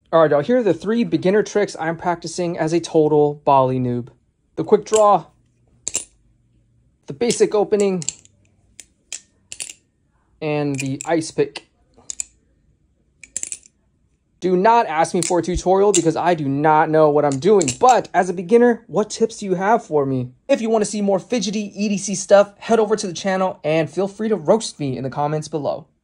All right, y'all, here are the 3 beginner tricks I'm practicing as a total Bali noob. The quick draw, the basic opening, and the ice pick. Do not ask me for a tutorial because I do not know what I'm doing. But as a beginner, what tips do you have for me? If you want to see more fidgety EDC stuff, head over to the channel and feel free to roast me in the comments below.